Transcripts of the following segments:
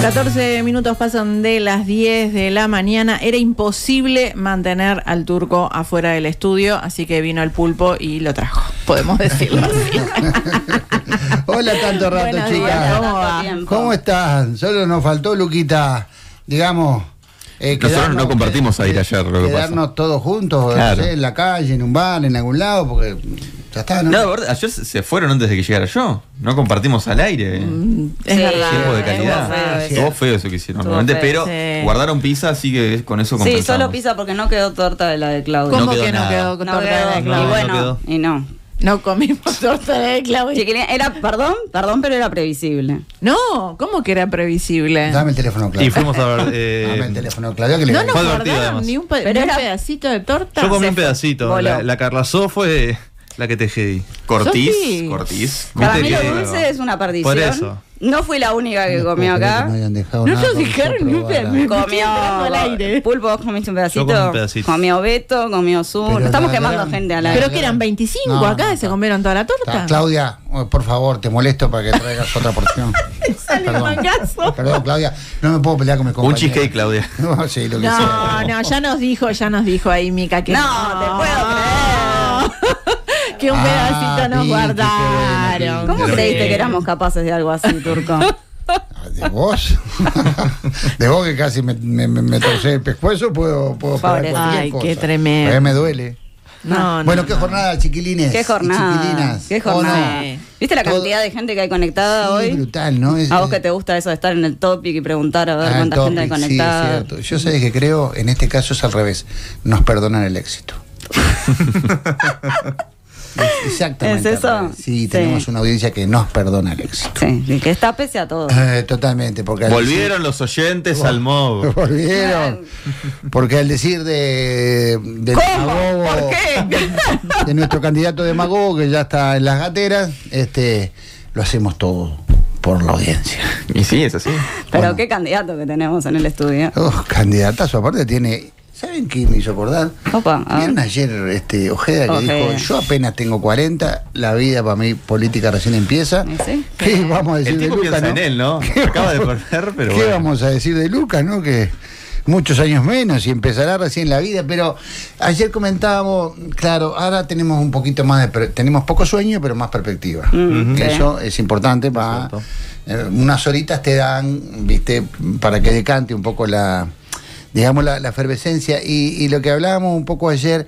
14 minutos pasan de las 10 de la mañana. Era imposible mantener al Turco afuera del estudio, así que vino el Pulpo y lo trajo, podemos decirlo así. Hola, tanto rato, Buenos chicas. días, ¿cómo va? ¿Cómo están? Solo nos faltó, Luquita, digamos... nosotros no compartimos aire ayer, lo que pasa. Quedarnos todos juntos, Claro. no sé, en la calle, en un bar, en algún lado, porque ya está, ¿no? No, de verdad, ayer se fueron antes de que llegara yo. No compartimos al aire. Es Sí, verdad. Tiempo de calidad. feo eso. Estuvo feo eso que hicieron, Estuvo realmente, feo, pero sí. guardaron pizza, así que con eso Sí, compensamos. solo pizza porque no quedó torta de la de Claudia. ¿Cómo No quedó que no nada. quedó con No torta quedó, de y Claudia? bueno, quedó. y no. No comimos torta de Claudia. Chiquilín, era, perdón, pero era previsible. No, ¿cómo que era previsible? Dame el teléfono, Claudia. Y fuimos a ver. Dame el teléfono, Claudia, que le No voy a nos Fue decir. divertido, guardaron además. ni un, Pero ni un era- pedacito de torta. Yo comí un fue. pedacito. Voló. La Carlazó fue la que te di. Cortiz, Sofi. Cortiz. Para Viste mí lo que- dulce es una perdición. Por eso. No fui la única que No comió puedo creer acá. que no hayan dejado No nada nos para dijeron que ni un yo probara. pedazo. Comió al aire. Pulpo, ¿vos comiste un pedacito? Yo comí un pedacito. Comió Beto, comió Zumo. Pero Estamos la quemando gran- gente al aire. Pero que eran 25 No, acá no, y se no. comieron toda la torta. Claudia, por favor, te molesto para que traigas otra porción. Sale el mangazo. Perdón, Claudia, no me puedo pelear con mi Un compañero. cheesecake, Claudia. No, sí, lo que No, sea. no, ya nos dijo ahí Mica que No, te puedo que un pedacito nos Vicky, qué guardaron. bueno, ¿Cómo Pero creíste bien. que éramos capaces de algo así, Turco? ¿De vos? De vos que casi me torcé el pescuezo, puedo parar Pobre. cualquier Ay, cosa. qué tremendo. Pero me duele. No, Bueno, no, qué no. jornada, chiquilines. ¿Qué y jornada? chiquilinas. ¿Qué ¿O no? jornada? Sí. ¿Viste la Todo- cantidad de gente que hay conectada Sí, hoy? brutal, ¿no? A vos que te gusta eso de estar en el topic y preguntar a ver cuánta el gente hay topic, conectada. Sí, es cierto. Yo sé que creo, en este caso es al revés. Nos perdonan el éxito. Exactamente. ¿Es eso? al revés. Sí, Sí. tenemos una audiencia que nos perdona el éxito. Sí, y que está pese a todo. Totalmente, porque al Volvieron los oyentes al MOV. Volvieron. Porque al decir del demagogo, ¿Por qué? de nuestro candidato demagogo que ya está en las gateras, lo hacemos todo por la audiencia. Y sí, es así. Pero Bueno. qué candidato que tenemos en el estudio. Candidatazo, aparte tiene. ¿Saben qué me hizo acordar? Opa, a ver. ¿Vieron ayer Ojeda que Ojeda. dijo, yo apenas tengo 40, la vida para mí política recién empieza? ¿Y sí? ¿Qué vamos a decir El de tipo Luca, piensa no? en él, ¿no? ¿Qué Acaba de vamos- perder, pero ¿Qué bueno. vamos a decir de Lucas, no? Que muchos años menos y empezará recién la vida, pero ayer comentábamos, claro, ahora tenemos un poquito más tenemos poco sueño, pero más perspectiva. Sí. Eso es importante para unas horitas te dan, viste, para que decante un poco la efervescencia y lo que hablábamos un poco ayer,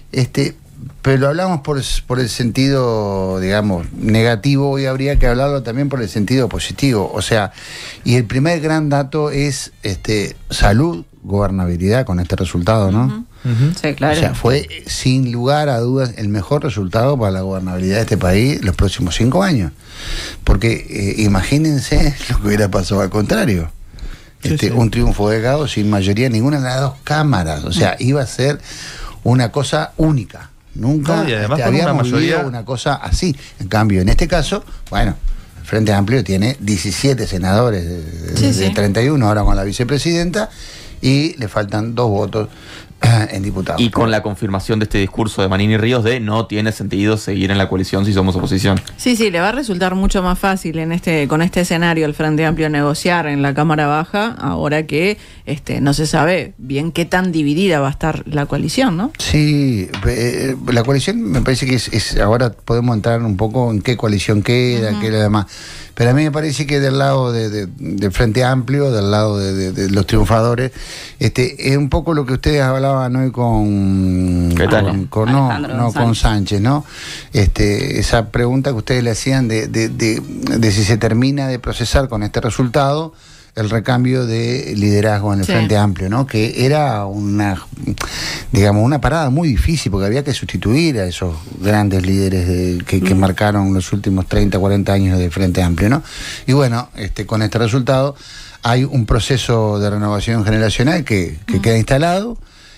pero lo hablamos por el sentido, digamos, negativo, hoy habría que hablarlo también por el sentido positivo, o sea, y el primer gran dato es salud, gobernabilidad con este resultado, ¿no? Sí, claro. O sea, fue sin lugar a dudas el mejor resultado para la gobernabilidad de este país los próximos 5 años. Porque imagínense lo que hubiera pasado al contrario. Sí. Un triunfo de Gado sin mayoría en ninguna de las dos cámaras. O sea, iba a ser una cosa única. Nunca No, y además con habíamos una mayoría- vivido una cosa así. En cambio, en este caso, bueno, el Frente Amplio tiene 17 senadores de Sí. 31, ahora con la vicepresidenta, y le faltan 2 votos en diputados. Y con la confirmación de este discurso de Manini Ríos de no tiene sentido seguir en la coalición si somos oposición. Sí, le va a resultar mucho más fácil con este escenario el Frente Amplio negociar en la Cámara Baja, ahora que no se sabe bien qué tan dividida va a estar la coalición, ¿no? Sí, la coalición me parece que es ahora podemos entrar un poco en qué coalición queda, qué es lo demás. Pero a mí me parece que del lado del Frente Amplio, del lado de los triunfadores, es un poco lo que ustedes hablaban hoy con Caetano. con Sánchez, ¿no? Esa pregunta que ustedes le hacían de si se termina de procesar con este resultado el recambio de liderazgo en el Sí. Frente Amplio, ¿no? Que era una parada muy difícil porque había que sustituir a esos grandes líderes que marcaron los últimos 30, 40 años del Frente Amplio, ¿no? Y bueno, con este resultado hay un proceso de renovación generacional que queda instalado,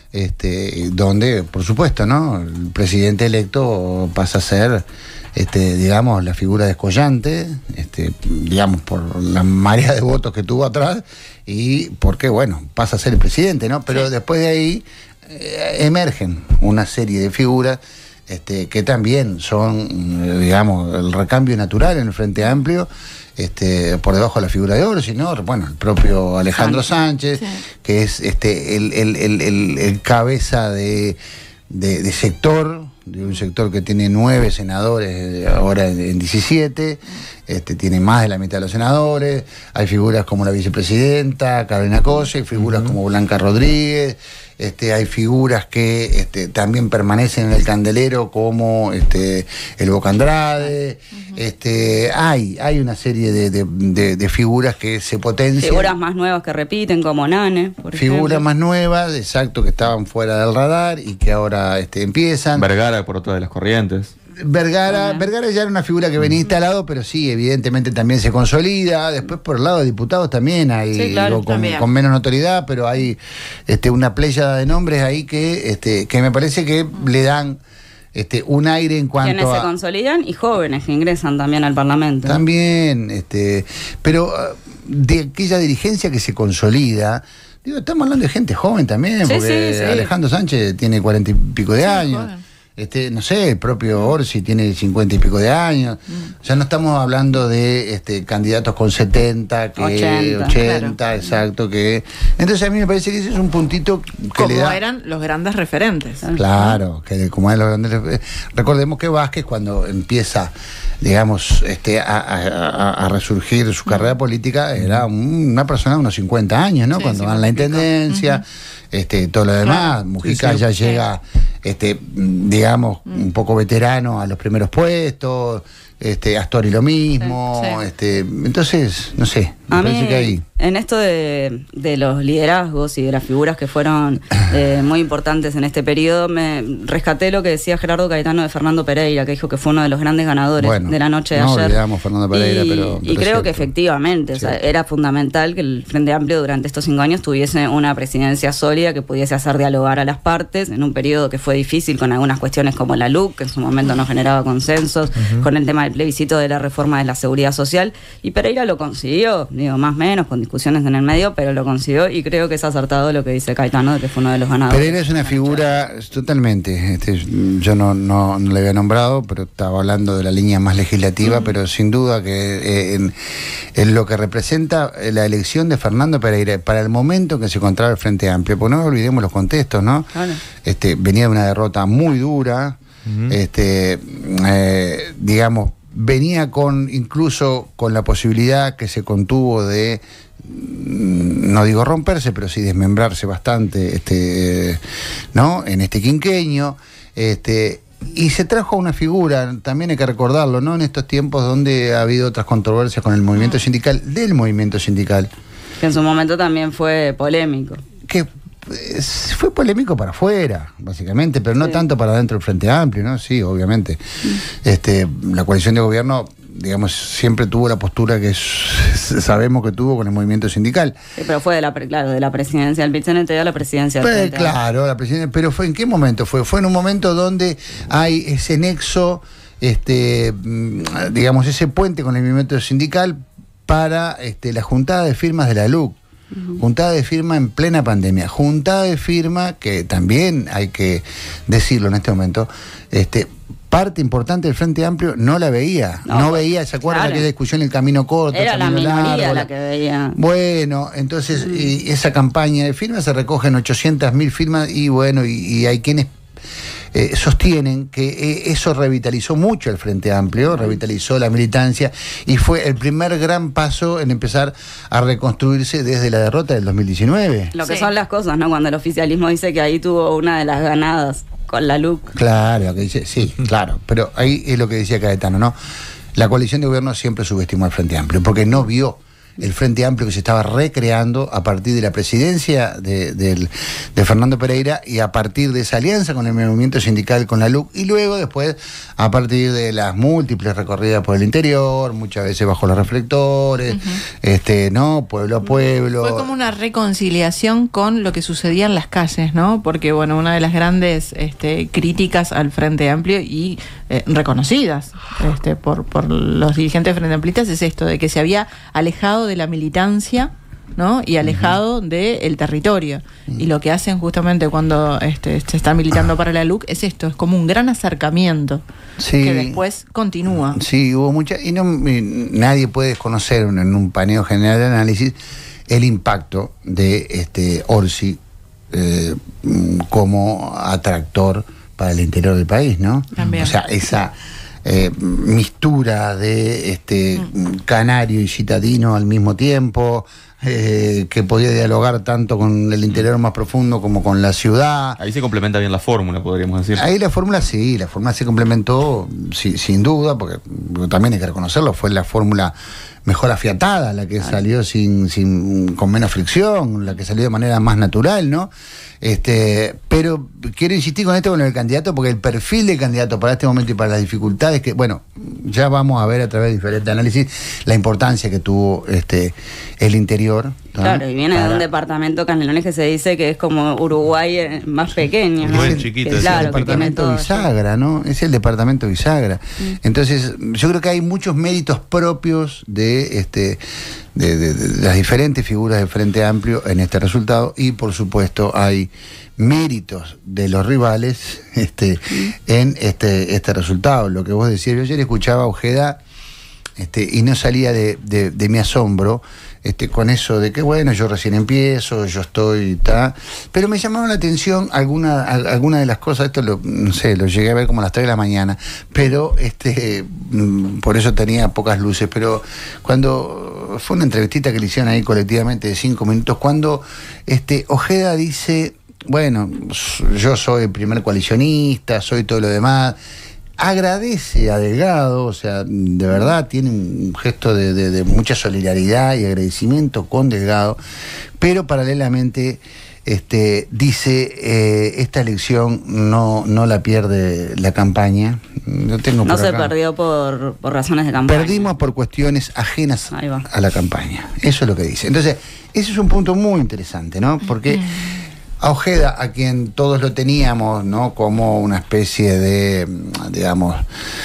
donde, por supuesto, ¿no? El presidente electo pasa a ser digamos, la figura descollante, digamos, por la marea de votos que tuvo atrás y porque, bueno, pasa a ser el presidente, ¿no? Pero después de ahí emergen una serie de figuras que también son, digamos, el recambio natural en el Frente Amplio, por debajo de la figura de Orsi, ¿no? Bueno, el propio Alejandro Sánchez, sí, que es el cabeza de sector, de un sector que tiene 9 senadores, ahora en 17, tiene más de la mitad de los senadores. Hay figuras como la vicepresidenta Carolina Cose, hay figuras como Blanca Rodríguez, hay figuras que también permanecen en el candelero, como el Boca Andrade. Hay una serie de figuras que se potencian. Figuras más nuevas que repiten, como Nane, por figuras ejemplo. más nuevas, exacto, que estaban fuera del radar y que ahora empiezan. Vergara por otra de las corrientes. Vergara ya era una figura que venía instalado, pero sí, evidentemente también se consolida. Después por el lado de diputados también hay, sí, claro, con menos notoriedad, pero hay una pléyada de nombres ahí que me parece que le dan un aire en cuanto quienes se consolidan y jóvenes que ingresan también al Parlamento. También, pero de aquella dirigencia que se consolida. Digo, estamos hablando de gente joven también, sí, porque sí. Alejandro Sánchez tiene 40 y pico de años. Joven. No sé, el propio Orsi tiene 50 y pico de años. Ya no estamos hablando de candidatos con 70, 80 claro. Exacto. Entonces a mí me parece que ese es un puntito que como le da... eran los grandes referentes. Claro, que como eran los grandes... Recordemos que Vázquez, cuando empieza, digamos, a resurgir su carrera política, era una persona de unos 50 años, ¿no? Sí, cuando van a la intendencia, todo lo demás. Claro. Mujica ya llega... digamos, un poco veterano a los primeros puestos, Astori lo mismo, entonces, no sé, me parece que ahí... En esto de los liderazgos y de las figuras que fueron muy importantes en este periodo, me rescaté lo que decía Gerardo Caetano de Fernando Pereira, que dijo que fue uno de los grandes ganadores de la noche de ayer. No olvidamos Fernando Pereira, pero creo que efectivamente, o sea, era fundamental que el Frente Amplio durante estos 5 años tuviese una presidencia sólida que pudiese hacer dialogar a las partes en un periodo que fue difícil con algunas cuestiones como la LUC, que en su momento no generaba consensos, con el tema del plebiscito de la reforma de la seguridad social, y Pereira lo consiguió, digo, más o menos, con discusiones en el medio, pero lo consiguió, y creo que es acertado lo que dice Caetano, de que fue uno de los ganadores. Pereira es una figura totalmente, yo no le había nombrado, pero estaba hablando de la línea más legislativa, pero sin duda que en lo que representa la elección de Fernando Pereira para el momento que se encontraba el Frente Amplio, pues no olvidemos los contextos, ¿no? Claro. Venía de una derrota muy dura, digamos, venía incluso con la posibilidad que se contuvo de, no digo romperse, pero sí desmembrarse bastante, ¿no? En este quinquenio, y se trajo una figura, también hay que recordarlo, ¿no? En estos tiempos donde ha habido otras controversias con el movimiento sindical, que en su momento también fue polémico. Que fue polémico para afuera, básicamente, pero no tanto para dentro del Frente Amplio, ¿no? Sí, obviamente. La coalición de gobierno, digamos, siempre tuvo la postura que sabemos que tuvo con el movimiento sindical. Sí, pero fue de la presidencia del PIT-CNT a la presidencia del Frente Amplio. Claro, la presidencia, pero ¿fue en qué momento fue? Fue en un momento donde hay ese nexo, digamos, ese puente con el movimiento sindical para la juntada de firmas de la LUC. Juntada de firma en plena pandemia, juntada de firma que también hay que decirlo en este momento, parte importante del Frente Amplio no la veía, no veía, ¿se acuerdan de aquella discusión el camino corto? Era el camino la minoría largo, la que veía. Bueno, entonces y esa campaña de firmas se recogen 800.000 firmas y bueno, y hay quienes sostienen que eso revitalizó mucho el Frente Amplio, revitalizó la militancia y fue el primer gran paso en empezar a reconstruirse desde la derrota del 2019. Lo que son las cosas, ¿no? Cuando el oficialismo dice que ahí tuvo una de las ganadas con la LUC. Claro, que dice, sí, claro, pero ahí es lo que decía Caetano, ¿no? La coalición de gobierno siempre subestimó al Frente Amplio porque no vio el Frente Amplio que se estaba recreando a partir de la presidencia de Fernando Pereira y a partir de esa alianza con el movimiento sindical, con la LUC, y luego después a partir de las múltiples recorridas por el interior, muchas veces bajo los reflectores, ¿no? Pueblo a pueblo. Fue como una reconciliación con lo que sucedía en las calles, ¿no? Porque, bueno, una de las grandes críticas al Frente Amplio y reconocidas por los dirigentes Frente Amplistas es esto, de que se había alejado de la militancia ¿no? Y alejado del territorio. Y lo que hacen justamente cuando se está militando para la LUC es esto, es como un gran acercamiento que después continúa. Sí, hubo mucha, y nadie puede desconocer en un paneo general de análisis el impacto de Orsi como atractor para el interior del país, ¿no? También. O sea, esa mistura de canario y citadino al mismo tiempo, que podía dialogar tanto con el interior más profundo como con la ciudad. Ahí se complementa bien la fórmula, podríamos decir. Ahí la fórmula se complementó sin duda, porque también hay que reconocerlo, fue la fórmula mejor afiatada, la que salió con menos fricción, la que salió de manera más natural, ¿no? Pero quiero insistir con esto con el candidato, porque el perfil del candidato para este momento y para las dificultades que, bueno, ya vamos a ver a través de diferentes análisis la importancia que tuvo el interior, ¿no? Claro, y viene de un departamento Canelones que se dice que es como Uruguay más pequeño, ¿no? Muy chiquito. Es el departamento bisagra, ¿no? Es el departamento bisagra. Entonces, yo creo que hay muchos méritos propios de las diferentes figuras del Frente Amplio en este resultado, y por supuesto hay méritos de los rivales en este resultado. Lo que vos decías, yo ayer escuchaba a Ojeda y no salía de mi asombro con eso de que, bueno, yo recién empiezo, yo estoy, pero me llamaron la atención alguna de las cosas. Esto no sé, lo llegué a ver como a las 3 de la mañana, pero por eso tenía pocas luces. Pero cuando fue una entrevistita que le hicieron ahí colectivamente de 5 minutos, cuando Ojeda dice, bueno, yo soy el primer coalicionista, soy todo lo demás, agradece a Delgado, o sea, de verdad tiene un gesto de mucha solidaridad y agradecimiento con Delgado, pero paralelamente dice, esta elección no la pierde la campaña. No se perdió por razones de campaña. Perdimos por cuestiones ajenas a la campaña. Eso es lo que dice. Entonces, ese es un punto muy interesante, ¿no? Porque a Ojeda, a quien todos lo teníamos, ¿no?, como una especie de, digamos,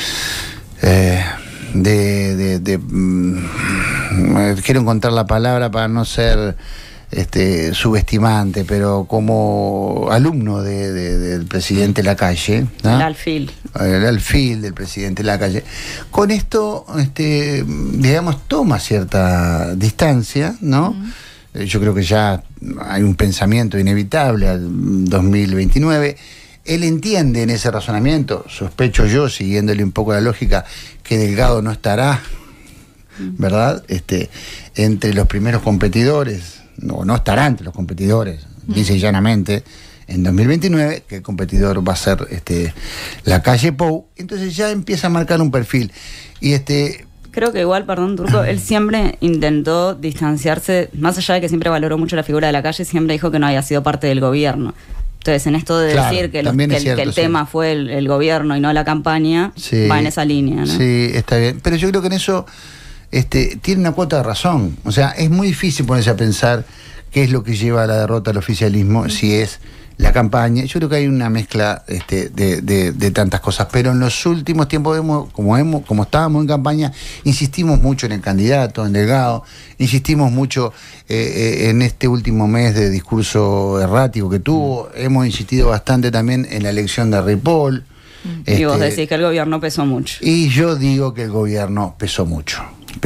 quiero encontrar la palabra para no ser subestimante, pero como alumno del presidente Lacalle, ¿no? El alfil del presidente Lacalle. Con esto, digamos, toma cierta distancia, ¿no? Yo creo que ya hay un pensamiento inevitable al 2029. Él entiende en ese razonamiento, sospecho yo, siguiéndole un poco la lógica, que Delgado no estará, ¿verdad?, entre los primeros competidores, no estará entre los competidores, dice llanamente, en 2029, que el competidor va a ser Lacalle Pou. Entonces ya empieza a marcar un perfil. Y creo que igual, perdón, Turco, él siempre intentó distanciarse, más allá de que siempre valoró mucho la figura de Lacalle, siempre dijo que no había sido parte del gobierno. Entonces, en esto de decir que el tema fue el gobierno y no la campaña, va en esa línea, ¿no? Sí, está bien. Pero yo creo que en eso tiene una cuota de razón. O sea, es muy difícil ponerse a pensar qué es lo que lleva a la derrota del oficialismo, si es la campaña. Yo creo que hay una mezcla de tantas cosas, pero en los últimos tiempos como estábamos en campaña, insistimos mucho en el candidato, en Delgado, insistimos mucho en este último mes de discurso errático que tuvo, hemos insistido bastante también en la elección de Ripoll. Y vos decís que el gobierno pesó mucho. Y yo digo que el gobierno pesó mucho.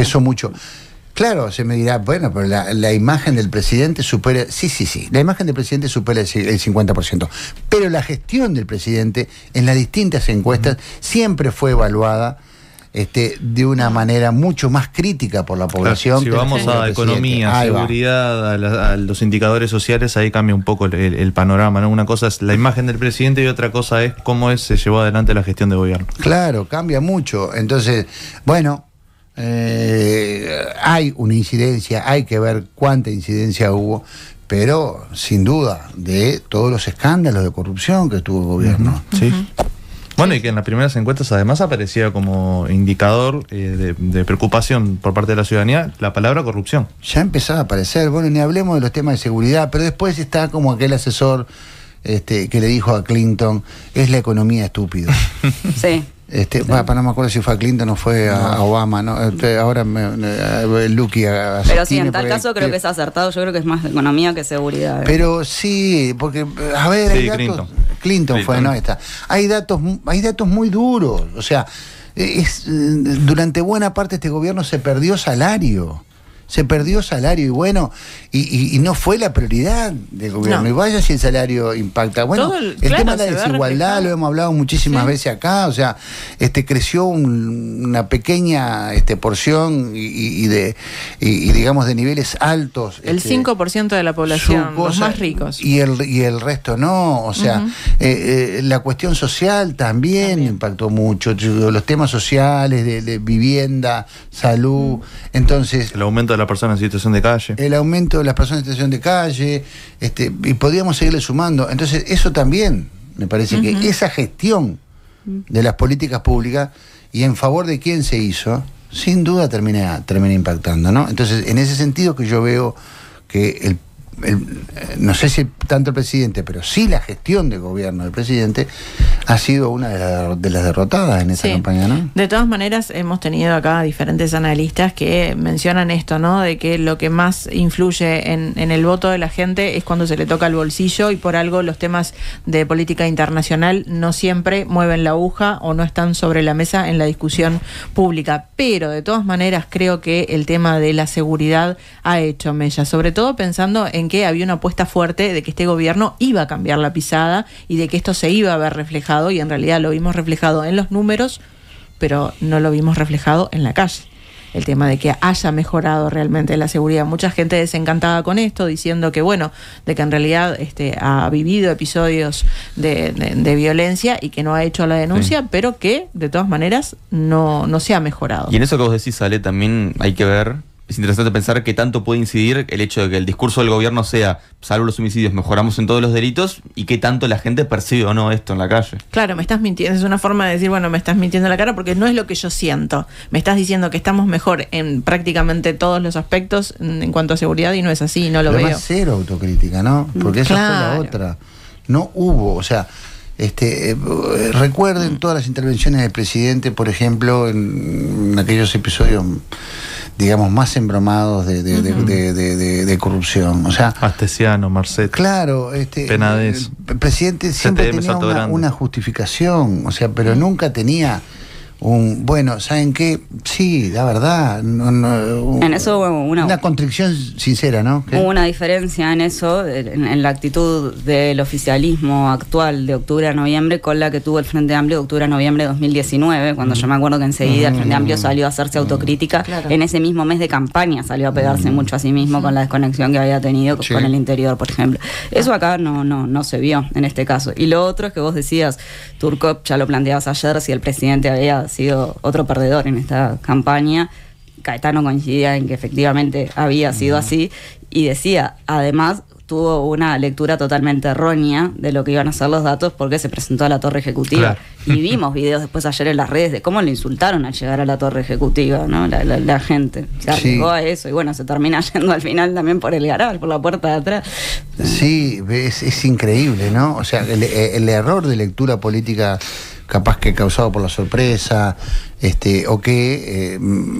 Claro, se me dirá, bueno, pero la imagen del presidente supera... Sí, la imagen del presidente supera el 50%. Pero la gestión del presidente en las distintas encuestas siempre fue evaluada de una manera mucho más crítica por la población. Si vamos a economía, seguridad, a los indicadores sociales, ahí cambia un poco el panorama, ¿no? Una cosa es la imagen del presidente y otra cosa es cómo se llevó adelante la gestión de gobierno. Claro, cambia mucho. Entonces, bueno... hay una incidencia, hay que ver cuánta incidencia hubo, pero sin duda de todos los escándalos de corrupción que tuvo el gobierno. Sí. Bueno, y que en las primeras encuestas además aparecía como indicador de preocupación por parte de la ciudadanía la palabra corrupción. Ya empezaba a aparecer. Bueno, ni hablemos de los temas de seguridad, pero después está como aquel asesor que le dijo a Clinton, es la economía estúpido. Sí. No me acuerdo si fue a Clinton o fue a Obama, ¿no? Ahora Lucky pero sí, en tal caso creo que es acertado. Yo creo que es más economía que seguridad. Pero sí, porque, a ver, sí, hay datos. Clinton fue, ¿no? Hay datos muy duros. O sea, durante buena parte de este gobierno se perdió salario. Y bueno, y no fue la prioridad del gobierno. Y vaya si el salario impacta. Bueno, el tema de la desigualdad lo hemos hablado muchísimas veces acá. O sea, creció una pequeña porción y digamos de niveles altos. El 5% de la población, los más ricos. Y el resto no. O sea, la cuestión social también impactó mucho. Los temas sociales de vivienda, salud. Entonces, el aumento de las personas en situación de calle. El aumento de las personas en situación de calle, y podríamos seguirle sumando. Entonces, eso también, me parece que esa gestión de las políticas públicas y en favor de quién se hizo, sin duda termina impactando, ¿no? Entonces, en ese sentido que yo veo que no sé si tanto el presidente, pero sí la gestión de gobierno del presidente ha sido una de las derrotadas en esa campaña, ¿no? De todas maneras, hemos tenido acá diferentes analistas que mencionan esto, ¿no? De que lo que más influye en el voto de la gente es cuando se le toca el bolsillo, y por algo los temas de política internacional no siempre mueven la aguja o no están sobre la mesa en la discusión pública. Pero de todas maneras creo que el tema de la seguridad ha hecho mella, sobre todo pensando en que había una apuesta fuerte de que este gobierno iba a cambiar la pisada y de que esto se iba a ver reflejado, y en realidad lo vimos reflejado en los números, pero no lo vimos reflejado en la calle. El tema de que haya mejorado realmente la seguridad. Mucha gente desencantada con esto, diciendo que bueno, de que en realidad ha vivido episodios de violencia y que no ha hecho la denuncia, pero que de todas maneras no se ha mejorado. Y en eso que vos decís, Ale, también hay que ver. Es interesante pensar qué tanto puede incidir el hecho de que el discurso del gobierno sea, salvo los homicidios, mejoramos en todos los delitos, y qué tanto la gente percibe o no esto en la calle. Claro, me estás mintiendo, es una forma de decir, bueno, me estás mintiendo en la cara porque no es lo que yo siento. Me estás diciendo que estamos mejor en prácticamente todos los aspectos en cuanto a seguridad, y no es así, no lo veo. Además, cero autocrítica, ¿no? Porque esa fue la otra. No hubo, o sea, recuerden todas las intervenciones del presidente, por ejemplo, en aquellos episodios, digamos, más embromados de corrupción. O sea, Astesiano, Marcet. Claro, Penades. El presidente siempre tenía una justificación, o sea, pero nunca tenía bueno, ¿saben qué? Sí, la verdad. En eso hubo una contrición sincera, ¿no? Hubo una diferencia en eso, en la actitud del oficialismo actual de octubre a noviembre con la que tuvo el Frente Amplio de octubre a noviembre de 2019, cuando yo me acuerdo que enseguida el Frente Amplio salió a hacerse autocrítica. Claro. En ese mismo mes de campaña salió a pegarse mucho a sí mismo con la desconexión que había tenido con el interior, por ejemplo. Eso acá no se vio en este caso. Y lo otro es que vos decías, Turcop, ya lo planteabas ayer, si el presidente había sido otro perdedor en esta campaña. Caetano coincidía en que efectivamente había sido así, y decía, además, tuvo una lectura totalmente errónea de lo que iban a ser los datos porque se presentó a la torre ejecutiva. Claro. Y vimos videos después ayer en las redes de cómo le insultaron al llegar a la torre ejecutiva, ¿no? La gente se arriesgó a eso, y bueno, se termina yendo al final también por el garage, por la puerta de atrás. Sí, es increíble, ¿no? O sea, el error de lectura política capaz que causado por la sorpresa, o que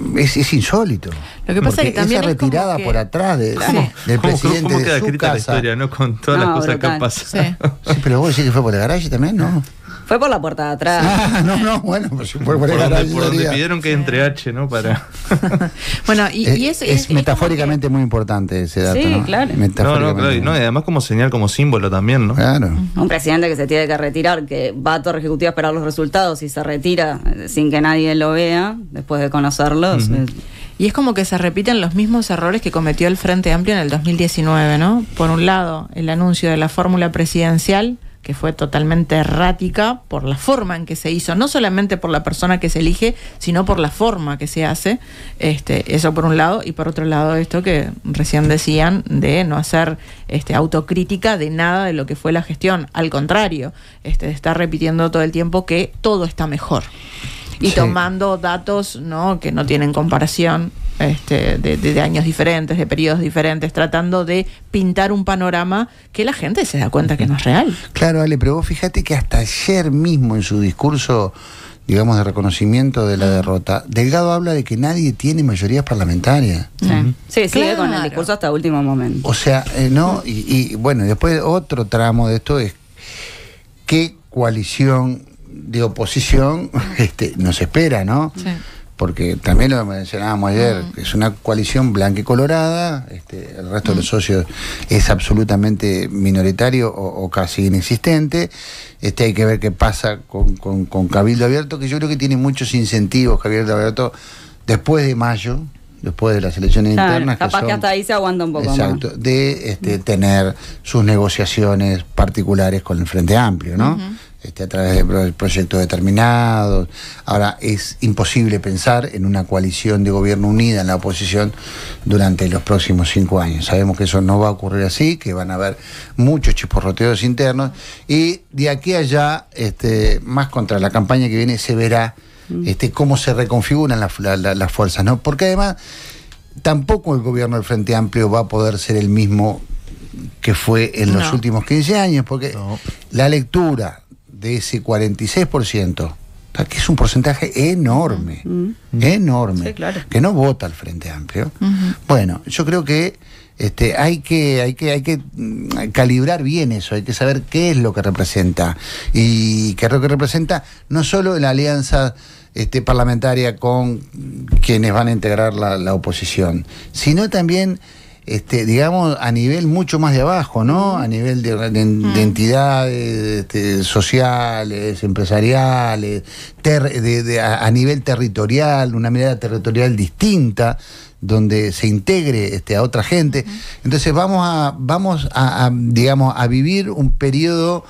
es insólito. Lo que pasa es que también esa retirada por atrás del presidente ¿Cómo queda de su escrita casa? La historia, ¿no? Con todas las cosas que han pasado. Sí, pero vos decís que fue por el garaje también, ¿no? Fue por la puerta de atrás. Bueno, pues si fue por el garaje. Por donde pidieron que entre H, ¿no? Para. Bueno, y es metafóricamente muy importante ese dato, sí, ¿no? Claro. Claro. Y además como señal, como símbolo también, ¿no? Claro. Un presidente que se tiene que retirar, que va a torre ejecutiva a esperar los resultados y se retira sin que nadie lo vea, después de conocerlos. Y es como que se repiten los mismos errores que cometió el Frente Amplio en el 2019, ¿no? Por un lado, el anuncio de la fórmula presidencial, que fue totalmente errática por la forma en que se hizo, no solamente por la persona que se elige, sino por la forma que se hace. Eso por un lado, y por otro lado esto que recién decían de no hacer autocrítica de nada de lo que fue la gestión. Al contrario, está repitiendo todo el tiempo que todo está mejor. Y tomando datos, ¿no?, que no tienen comparación, de años diferentes, de periodos diferentes, tratando de pintar un panorama que la gente se da cuenta que no es real. Claro, Ale, pero vos fíjate que hasta ayer mismo en su discurso digamos, de reconocimiento de la derrota, Delgado habla de que nadie tiene mayorías parlamentarias. Sí, sigue con el discurso hasta el último momento. O sea, ¿no? Y bueno, después otro tramo de esto es qué coalición de oposición nos espera, ¿no? Sí. Porque también lo mencionábamos ayer, es una coalición blanca y colorada, el resto de los socios es absolutamente minoritario o casi inexistente. Hay que ver qué pasa con Cabildo Abierto, que yo creo que tiene muchos incentivos Cabildo Abierto después de mayo, después de las elecciones internas. Capaz que hasta ahí se aguanta un poco más. Exacto, de tener sus negociaciones particulares con el Frente Amplio, ¿no? A través de proyectos determinados. Ahora, es imposible pensar en una coalición de gobierno unida en la oposición durante los próximos 5 años. Sabemos que eso no va a ocurrir así, que van a haber muchos chisporroteos internos, y de aquí a allá, más contra la campaña que viene, se verá cómo se reconfiguran las fuerzas, ¿no? Porque además, tampoco el gobierno del Frente Amplio va a poder ser el mismo que fue en los últimos 15 años, porque la lectura de ese 46%, que es un porcentaje enorme, enorme, sí, claro, que no vota al Frente Amplio. Bueno, yo creo que hay que calibrar bien eso, hay que saber qué es lo que representa, y qué es lo que representa no solo la alianza parlamentaria con quienes van a integrar la oposición, sino también digamos, a nivel mucho más de abajo, ¿no? A nivel de entidades sociales, empresariales, a nivel territorial, una mirada territorial distinta, donde se integre a otra gente. Entonces vamos a digamos, a vivir un periodo,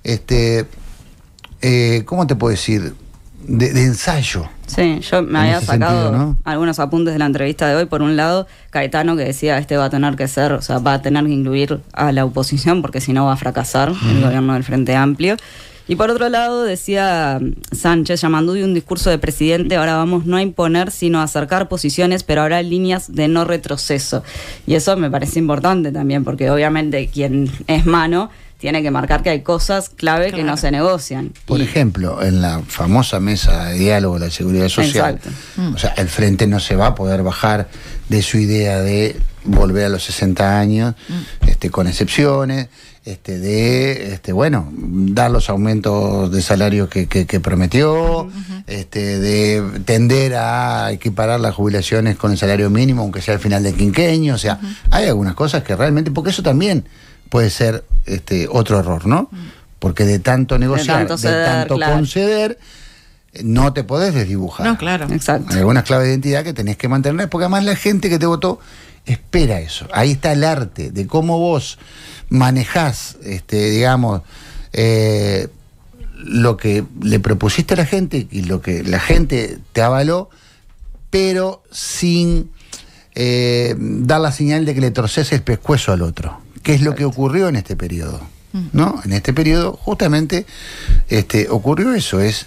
¿cómo te puedo decir? De ensayo. Sí, yo me había sacado sentido, ¿no?, algunos apuntes de la entrevista de hoy. Por un lado, Caetano, que decía va a tener que ser, o sea, va a tener que incluir a la oposición, porque si no va a fracasar el gobierno del Frente Amplio. Y por otro lado, decía Sánchez, Yamanduy, un discurso de presidente: ahora vamos no a imponer, sino a acercar posiciones, pero habrá líneas de no retroceso. Y eso me parece importante también, porque obviamente quien es mano tiene que marcar que hay cosas clave que no se negocian. Por ejemplo, en la famosa mesa de diálogo de la seguridad social, o sea, el Frente no se va a poder bajar de su idea de volver a los 60 años, con excepciones, bueno, dar los aumentos de salario que prometió, de tender a equiparar las jubilaciones con el salario mínimo, aunque sea al final del quinquenio. O sea, hay algunas cosas que realmente, porque eso también puede ser otro error, ¿no? Porque de tanto negociar, de tanto conceder, no te podés desdibujar. No, claro. Exacto. Hay algunas claves de identidad que tenés que mantener, porque además la gente que te votó espera eso. Ahí está el arte de cómo vos manejás, digamos, lo que le propusiste a la gente y lo que la gente te avaló, pero sin dar la señal de que le torces el pescuezo al otro. ¿Qué es lo que ocurrió en este periodo? ¿No? En este periodo justamente ocurrió eso, es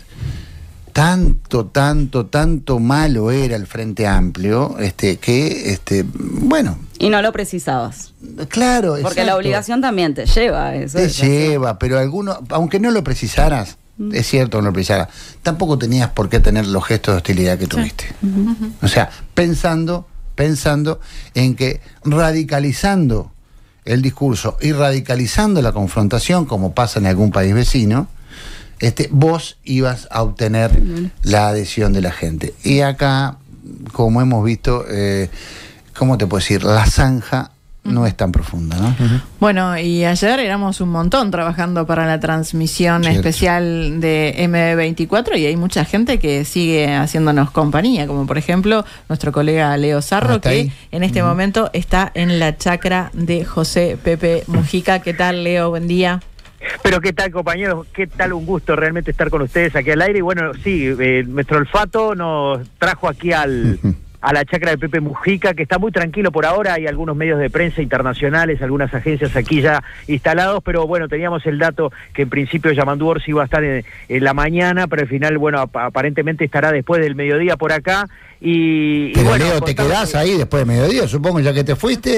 tanto malo era el Frente Amplio, que bueno. Y no lo precisabas. Claro, porque exacto, la obligación también te lleva a eso. Te lleva, pero algunos, aunque no lo precisaras, es cierto, no lo precisaras, tampoco tenías por qué tener los gestos de hostilidad que tuviste. O sea, pensando en que radicalizando el discurso y radicalizando la confrontación, como pasa en algún país vecino, vos ibas a obtener la adhesión de la gente. Y acá, como hemos visto, ¿cómo te puedo decir? La zanja no es tan profunda, ¿no? Bueno, y ayer éramos un montón trabajando para la transmisión especial de MB24, y hay mucha gente que sigue haciéndonos compañía, como por ejemplo nuestro colega Leo Sarro, que en este momento está en la chacra de José Pepe Mujica. ¿Qué tal, Leo? Buen día. Pero qué tal, compañeros, qué tal, un gusto realmente estar con ustedes aquí al aire. Y bueno, sí, nuestro olfato nos trajo aquí a la chacra de Pepe Mujica, que está muy tranquilo por ahora. Hay algunos medios de prensa internacionales, algunas agencias aquí ya instalados, pero bueno, teníamos el dato que en principio Yamandu Orsi iba a estar en la mañana, pero al final, bueno, aparentemente estará después del mediodía por acá. Pero bueno, Leo, ¿te quedás ahí después del mediodía? Supongo, ya que te fuiste.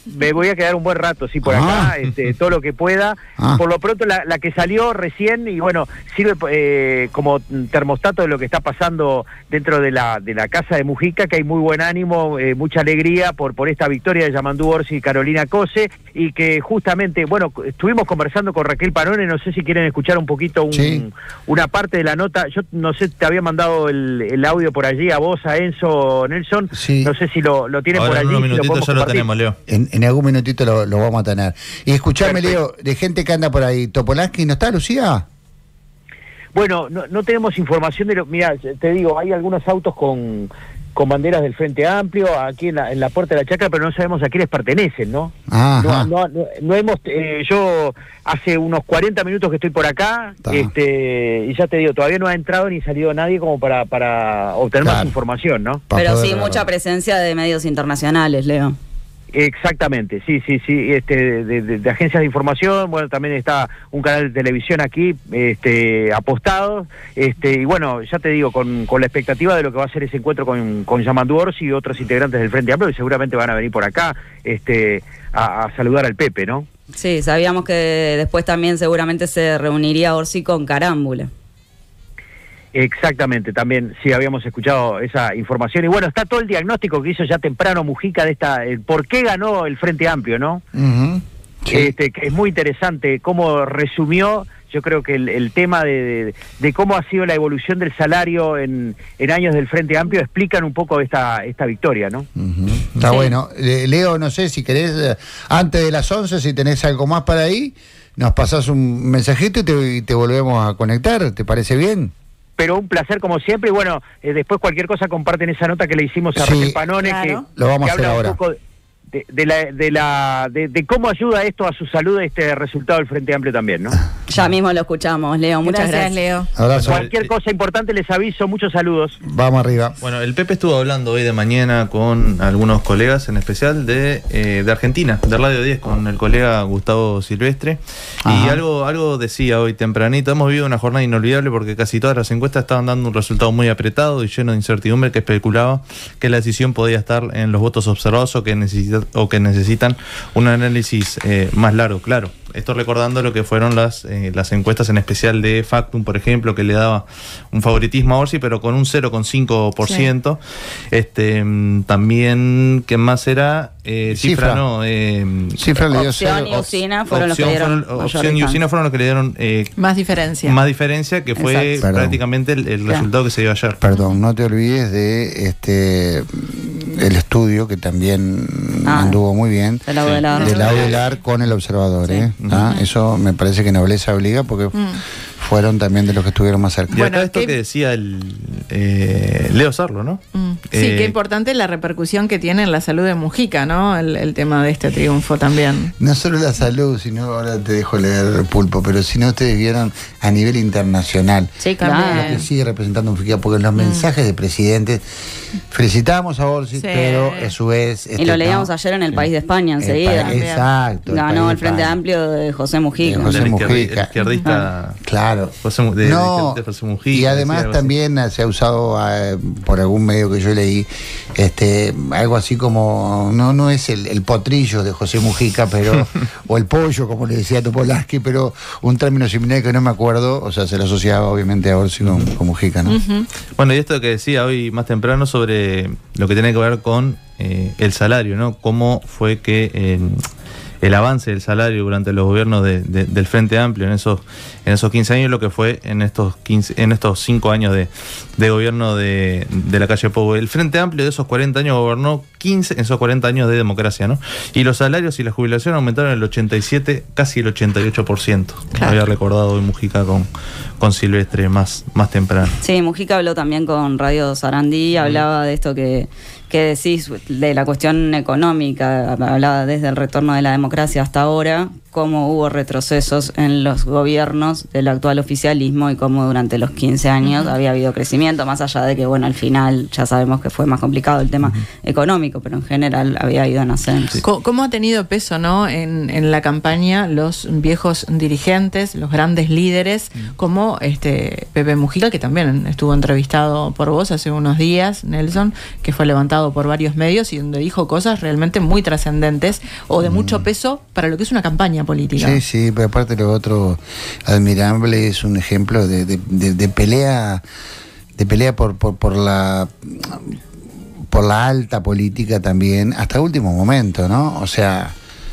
Me voy a quedar un buen rato, sí, por acá, todo lo que pueda. Por lo pronto, la que salió recién, y bueno, sirve como termostato de lo que está pasando dentro de la casa de Mujica, que hay muy buen ánimo, mucha alegría por esta victoria de Yamandú Orsi y Carolina Cose, y que justamente, bueno, estuvimos conversando con Raquel Panone, no sé si quieren escuchar un poquito una parte de la nota. Yo no sé, te había mandado el audio por allí a vos, a Enzo, Nelson, no sé si lo tienen ahora por allí. En unos minutitos ya lo tenemos, Leo. En algún minutito lo vamos a tener. Y escuchame, Leo, de gente que anda por ahí, ¿Topolansky no está, Lucía? Bueno, no tenemos información de mira, te digo, hay algunos autos con banderas del Frente Amplio aquí en la puerta de la chacra, pero no sabemos a quiénes pertenecen, ¿no? No hemos, yo hace unos 40 minutos que estoy por acá, y ya te digo, todavía no ha entrado ni salido nadie como para obtener más información, ¿no? Pero sí, mucha presencia de medios internacionales, Leo. Exactamente, sí, de agencias de información. Bueno, también está un canal de televisión aquí, apostado, y bueno, ya te digo, con la expectativa de lo que va a ser ese encuentro con Yamandú Orsi y otros integrantes del Frente Amplio, que seguramente van a venir por acá, a saludar al Pepe, ¿no? Sí, sabíamos que después también seguramente se reuniría Orsi con Carámbula. Exactamente, también sí habíamos escuchado esa información, y bueno, está todo el diagnóstico que hizo ya temprano Mujica de por qué ganó el Frente Amplio, ¿no? Sí. Que es muy interesante cómo resumió, yo creo que el tema de cómo ha sido la evolución del salario en años del Frente Amplio explican un poco esta victoria, ¿no? Está bueno. Leo, no sé si querés, antes de las 11, si tenés algo más para ahí, nos pasás un mensajito y te volvemos a conectar, ¿te parece bien? Pero un placer como siempre, y bueno, después cualquier cosa comparten esa nota que le hicimos a Raquel Panone, claro, lo vamos que a hacer habla ahora. Un poco de cómo ayuda esto a su salud, resultado del Frente Amplio también, ¿no? Ya mismo lo escuchamos, Leo. Muchas gracias, Leo. Abrazo. Cualquier cosa importante les aviso, muchos saludos. Vamos arriba. Bueno, el Pepe estuvo hablando hoy de mañana con algunos colegas, en especial de Argentina, de Radio 10, con el colega Gustavo Silvestre. Ajá. Y algo decía hoy tempranito: hemos vivido una jornada inolvidable porque casi todas las encuestas estaban dando un resultado muy apretado y lleno de incertidumbre, que especulaba que la decisión podía estar en los votos observados o que necesitan un análisis más largo, claro. Esto recordando lo que fueron las encuestas, en especial de Factum, por ejemplo, que le daba un favoritismo a Orsi, pero con un 0,5%. Sí. También, ¿qué más era? Cifra no. Cifra le dio Opción y Usina fueron los que dieron. Opción y Usina fueron los que le dieron más diferencia. Más diferencia, que fue prácticamente el resultado que se dio ayer. Perdón, no te olvides de el estudio, que también anduvo muy bien, del Audelar con el observador, sí. Eso me parece que nobleza obliga, porque fueron también de los que estuvieron más cerca. Y acá esto que decía el Leo Sarlo, ¿no? Sí, qué importante la repercusión que tiene en la salud de Mujica, ¿no? El tema de este triunfo también. No solo la salud, sino, ahora te dejo leer, Pulpo, pero si no, ustedes vieron a nivel internacional. Sí, claro. Lo que sigue representando Mujica, porque en los mensajes de presidentes felicitábamos a Orsi, pero a su vez... y lo leíamos ayer en El País de España, enseguida. Exacto. Ganó el Frente Amplio de José Mujica. El izquierdista. Claro. José Mujica. Y además también se ha usado por algún medio que yo leí, algo así como, no es el potrillo de José Mujica, pero o el pollo, como le decía Topolansky, pero un término similar que no me acuerdo, o sea, se lo asociaba obviamente a Orsi con Mujica, ¿no? Bueno, y esto que decía hoy más temprano sobre lo que tiene que ver con el salario, ¿no? Cómo fue que el avance del salario durante los gobiernos del Frente Amplio en esos 15 años, lo que fue en estos 5 años de gobierno de la calle Pou. El Frente Amplio de esos 40 años gobernó 15 en esos 40 años de democracia, ¿no? Y los salarios y la jubilación aumentaron el 87, casi el 88%. Claro. Había recordado hoy Mujica con Silvestre más temprano. Sí, Mujica habló también con Radio Sarandí, hablaba de esto que decís, de la cuestión económica, hablaba desde el retorno de la democracia hasta ahora, cómo hubo retrocesos en los gobiernos años del actual oficialismo y cómo durante los 15 años había habido crecimiento, más allá de que, bueno, al final ya sabemos que fue más complicado el tema económico, pero en general había ido en ascenso. ¿Cómo ha tenido peso, ¿no? en la campaña los viejos dirigentes, los grandes líderes, como Pepe Mujica, que también estuvo entrevistado por vos hace unos días, Nelson, que fue levantado por varios medios y donde dijo cosas realmente muy trascendentes o de mucho peso para lo que es una campaña política? Sí, pero aparte lo otro admirable es un ejemplo de pelea por la alta política también, hasta último momento, ¿no? O sea,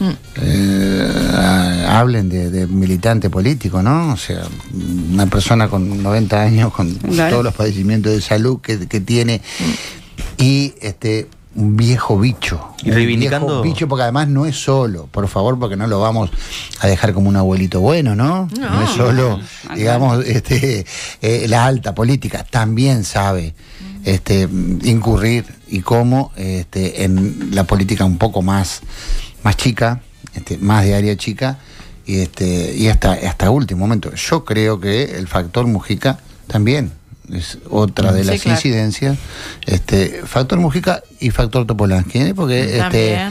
hablen de militante político, ¿no? O sea, una persona con 90 años, con todos los padecimientos de salud que tiene, y un viejo bicho. Y reivindicando. Un viejo bicho, porque además no es solo, por favor, porque no lo vamos a dejar como un abuelito bueno, ¿no? No es solo, digamos, la alta política, también sabe incurrir y cómo en la política un poco más chica, más de área chica, y hasta último momento. Yo creo que el factor Mujica también es otra de las incidencias, factor Mujica y factor Topolansky, porque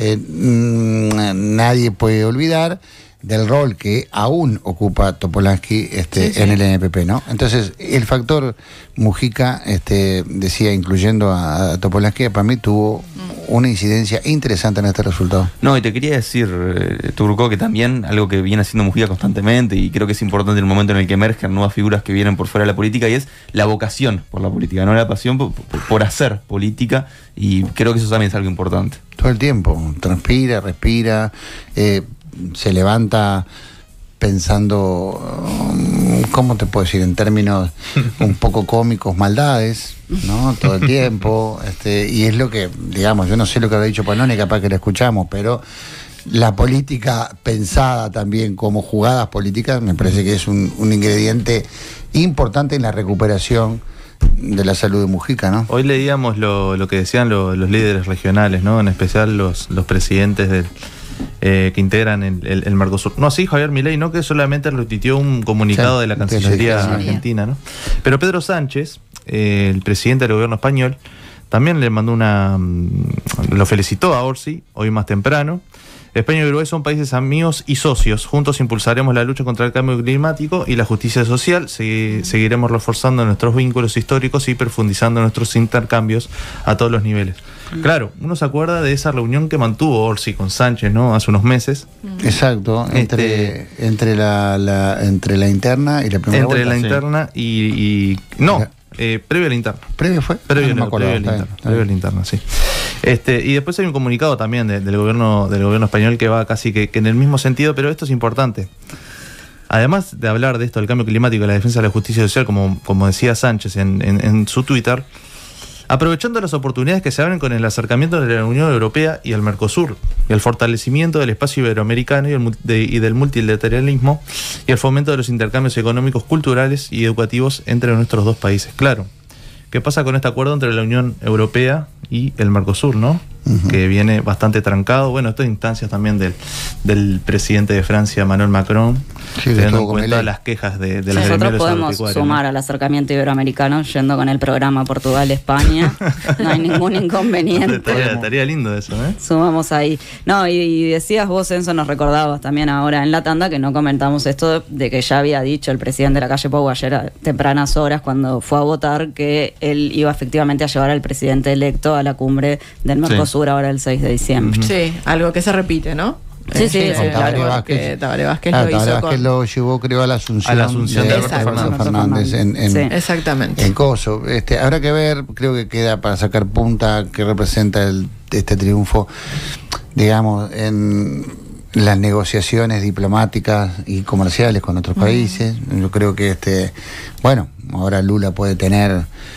nadie puede olvidar del rol que aún ocupa Topolansky en el NPP, ¿no? Entonces, el factor Mujica, decía, incluyendo a Topolansky, para mí tuvo una incidencia interesante en este resultado. No, y te quería decir, Turco, que también algo que viene haciendo Mujica constantemente, y creo que es importante en el momento en el que emergen nuevas figuras que vienen por fuera de la política, y es la vocación por la política, no la pasión por hacer política, y creo que eso también es algo importante. Todo el tiempo, transpira, respira, se levanta pensando, ¿cómo te puedo decir? En términos un poco cómicos, maldades, ¿no? Todo el tiempo, y es lo que, digamos, yo no sé lo que habrá dicho Panoni, capaz que lo escuchamos, pero la política pensada también como jugadas políticas, me parece que es un ingrediente importante en la recuperación de la salud de Mujica, ¿no? Hoy leíamos lo que decían los líderes regionales, ¿no? En especial los presidentes que integran el Mercosur. No así Javier Milei, no, que solamente retuiteó un comunicado de la Cancillería argentina, ¿no? Pero Pedro Sánchez, el presidente del gobierno español, también le mandó lo felicitó a Orsi hoy más temprano. España y Uruguay son países amigos y socios. Juntos impulsaremos la lucha contra el cambio climático y la justicia social. Seguiremos reforzando nuestros vínculos históricos y profundizando nuestros intercambios a todos los niveles. Claro, uno se acuerda de esa reunión que mantuvo Orsi con Sánchez, ¿no? Hace unos meses. Exacto, entre la interna y la primera vuelta. Entre la interna y no, previo a la interna. ¿Previo fue? Previo a la interna, sí. Y después hay un comunicado también del gobierno español que va casi que en el mismo sentido, pero esto es importante. Además de hablar de esto, del cambio climático y la defensa de la justicia social, como decía Sánchez en su Twitter, aprovechando las oportunidades que se abren con el acercamiento de la Unión Europea y el Mercosur, y el fortalecimiento del espacio iberoamericano y del multilateralismo, y el fomento de los intercambios económicos, culturales y educativos entre nuestros dos países. Claro, ¿qué pasa con este acuerdo entre la Unión Europea y el Mercosur, no? Que viene bastante trancado. Bueno, estas instancias también del presidente de Francia, Emmanuel Macron, teniendo en cuenta las quejas de las gremiales. Nosotros podemos sumar al acercamiento iberoamericano yendo con el programa Portugal-España. No hay ningún inconveniente. Estaría lindo eso, ¿eh? Sumamos ahí. No, y decías vos, Enzo, nos recordabas también ahora en la tanda que no comentamos esto de que ya había dicho el presidente de la calle Pou ayer a tempranas horas cuando fue a votar que él iba efectivamente a llevar al presidente electo a la cumbre del Mercosur ahora el 6 de diciembre. Sí, algo que se repite, ¿no? Sí, Tabaré Vázquez lo llevó, creo, a la Asunción de Alberto Fernández exactamente. en Coso. Habrá que ver, creo que queda para sacar punta que representa este triunfo, digamos, en las negociaciones diplomáticas y comerciales con otros países. Yo creo que bueno, ahora Lula puede tener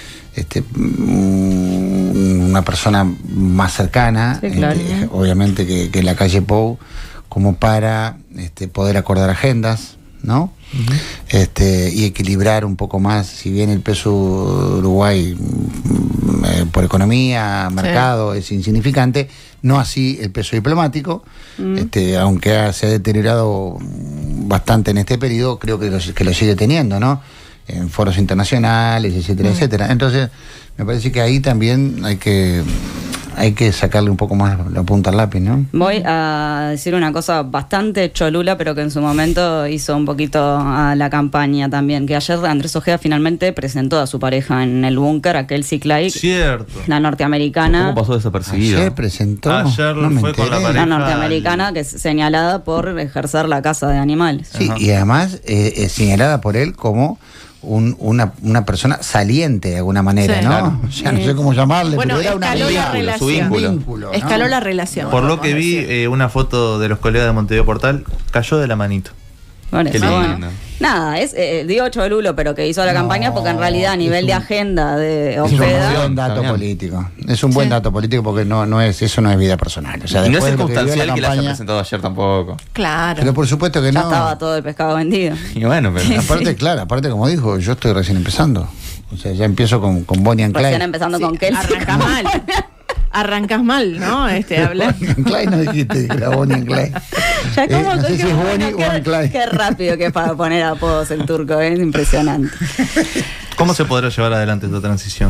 una persona más cercana, claro, obviamente que la calle Pou, como para poder acordar agendas, ¿no? Y equilibrar un poco más, si bien el peso Uruguay por economía, mercado, es insignificante, no así el peso diplomático, aunque se ha deteriorado bastante en este periodo, creo que lo sigue teniendo, ¿no? En foros internacionales, etcétera, etcétera. Entonces, me parece que ahí también hay que sacarle un poco más la punta al lápiz, ¿no? Voy a decir una cosa bastante cholula, pero que en su momento hizo un poquito a la campaña también, que ayer Andrés Ojeda finalmente presentó a su pareja en el búnker, a Kelsey Clyde, Cierto. la norteamericana. ¿Cómo pasó desapercibido? Ayer presentó. Ayer no me fue con la enteré. pareja. La norteamericana que es señalada por ejercer la caza de animales. Sí, y además es señalada por él como una persona saliente de alguna manera, Sí. ¿no? Claro. O sea, no sé cómo llamarle, Bueno, pero era una escaló la amiga, su relación. vínculo. ¿no? Escaló la relación. Por lo vamos que a vi, decir. una foto de los colegas de Montevideo Portal, cayó de la manito. Por Qué eso, lindo. bueno. Nada, digo cholulo, pero que hizo la campaña porque en realidad a nivel de agenda de Es un Ojeda. buen dato También. político. Es un buen dato político porque eso no es vida personal. O sea, Y no es después de lo que vivió circunstancial la que la haya campaña, presentado ayer tampoco. Claro. pero por supuesto que Ya no. estaba todo el pescado vendido. Y bueno, pero Aparte, claro, aparte como dijo, yo estoy recién empezando. O sea, ya empiezo con Bonnie and Recién Clyde. empezando Sí, con Kelsey. arrancás mal. Arrancás mal, ¿no? Hablar. Bonnie and Clyde no dijiste que era Bonnie and Clyde. Ya como no sé si es Bonnie o and Clyde. qué rápido que es para poner apodos el turco, es impresionante. ¿Cómo se podrá llevar adelante esta transición?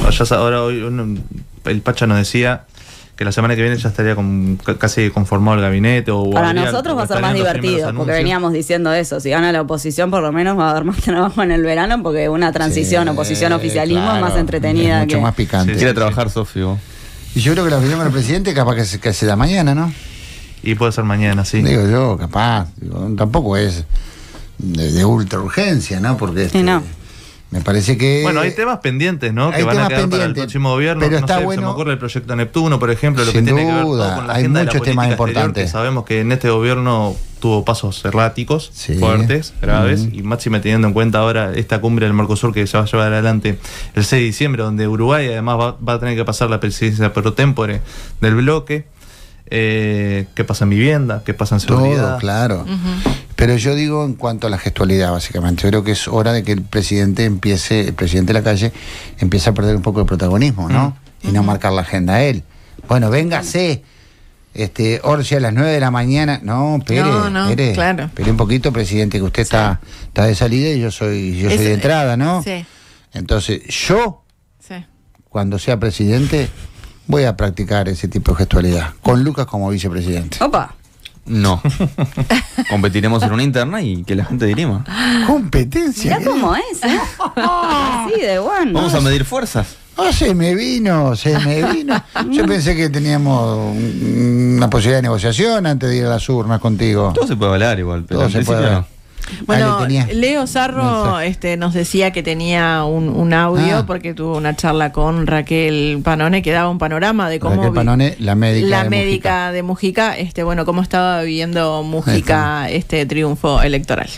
El Pacha nos decía que la semana que viene ya estaría casi conformado el gabinete. Para nosotros va a ser más divertido, porque veníamos diciendo eso, si gana la oposición por lo menos va a haber más trabajo en el verano, porque una transición Sí, oposición-oficialismo claro, es más entretenida es mucho que... más picante. Sí, quiere trabajar, Sofi, vos. Y yo creo que la opinión del presidente capaz que se da mañana, ¿no? Y puede ser mañana, sí. Digo yo, capaz. Tampoco es de ultra urgencia, ¿no? Porque Sí, no. me parece que... Bueno, hay temas pendientes, ¿no? hay Que van a temas quedar para el pendientes, próximo gobierno. pero No está sé, bueno. se me ocurre el proyecto Neptuno, por ejemplo, lo que Sin tiene que ver todo duda, con la hay agenda de la muchos temas política exterior, importantes. que sabemos que en este gobierno tuvo pasos erráticos, Sí. fuertes, graves, y máxime teniendo en cuenta ahora esta cumbre del Mercosur que se va a llevar adelante el 6 de diciembre, donde Uruguay además va a tener que pasar la presidencia pro tempore del bloque. ¿Qué pasa en vivienda? ¿Qué pasa en seguridad? Todo, claro. Pero yo digo en cuanto a la gestualidad, básicamente. Yo creo que es hora de que el presidente de la calle, empiece a perder un poco de protagonismo, ¿no? Y no marcar la agenda a él. Bueno, véngase. Orsi a las 9 de la mañana. No, espere, No, espere. claro. Espere un poquito, presidente, que usted está de salida y yo soy de entrada, ¿no? Sí, Entonces, yo, sí. cuando sea presidente, voy a practicar ese tipo de gestualidad. Con Lucas como vicepresidente. Opa, No. Competiremos en una interna y que la gente dirima. Competencia. mirá cómo es, ¿eh? Así de bueno. Vamos a medir fuerzas. Se me vino. Yo pensé que teníamos una posibilidad de negociación antes de ir a las urnas contigo. Todo se puede hablar igual, pero Todo en se puede principio hablar. no. Bueno, le tenía Leo Sarro nos decía que tenía un audio porque tuvo una charla con Raquel Panone que daba un panorama de cómo Raquel Panone, la médica de Mujica, bueno, cómo estaba viviendo Mujica este triunfo electoral.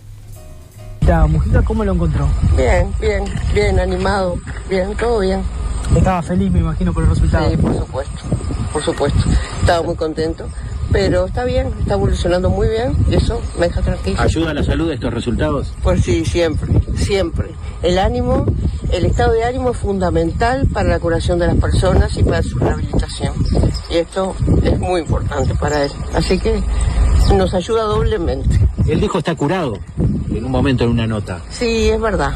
Mujica, ¿cómo lo encontró? Bien, animado, bien, todo bien. Estaba feliz, me imagino, por el resultado. Sí, por supuesto. Estaba muy contento, pero está bien, está evolucionando muy bien y eso me deja tranquilo. ¿Ayuda a la salud estos resultados? Pues sí, siempre. El estado de ánimo es fundamental para la curación de las personas y para su rehabilitación. Y esto es muy importante para él. Así que nos ayuda doblemente. Él dijo está curado, en un momento en una nota. Sí, es verdad.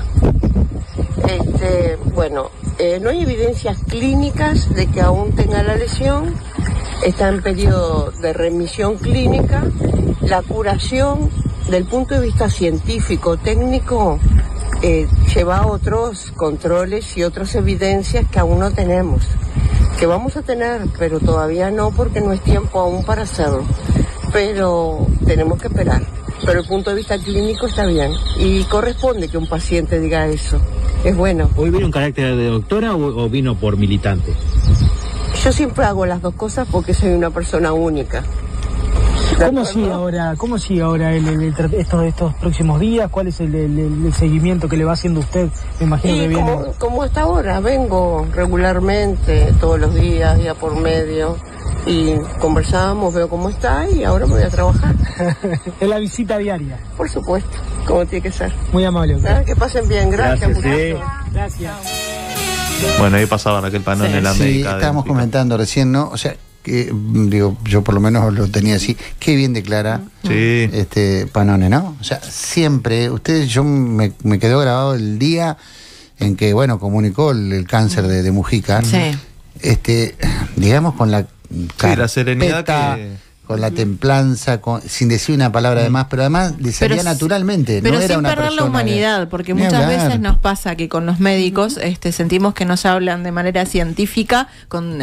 No hay evidencias clínicas de que aún tenga la lesión. Está en periodo de remisión clínica. La curación, del punto de vista científico, técnico, lleva a otros controles y otras evidencias que aún no tenemos. Que vamos a tener, pero todavía no, porque no es tiempo aún para hacerlo. Pero tenemos que esperar. Pero el punto de vista clínico está bien. Y corresponde que un paciente diga eso. Es bueno. ¿Hoy vino en carácter de doctora o vino por militante? Yo siempre hago las dos cosas porque soy una persona única. ¿Cómo sigue ahora estos próximos días? ¿Cuál es el seguimiento que le va haciendo usted? Me imagino que viene... como hasta ahora, vengo regularmente, todos los días, día por medio, y conversamos, veo cómo está y ahora me voy a trabajar. Es la visita diaria. Por supuesto, como tiene que ser. Muy amable. Que pasen bien, gracias. Gracias, Gracias. Bueno, ahí pasaba Raquel Panone en la Sí, médica. estábamos comentando recién, ¿no? O sea, que, digo, yo por lo menos lo tenía así. Qué bien declara Sí. Panone, ¿no? O sea, siempre, yo me quedó grabado el día en que, bueno, comunicó el cáncer de Mujica. Sí. Digamos, con la la serenidad que... con la templanza, sin decir una palabra de más, pero además le salía naturalmente. Pero no era sin una perder la persona humanidad, porque Ni muchas hablar. veces nos pasa que con los médicos sentimos que nos hablan de manera científica, con